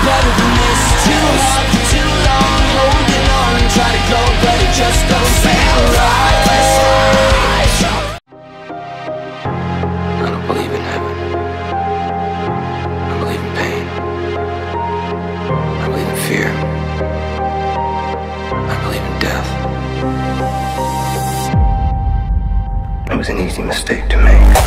never been this. Too hard for too long, holding on, try to go, but it just don't feel right. I don't believe in heaven. I believe in pain. I believe in fear. I believe in death. It was an easy mistake to make.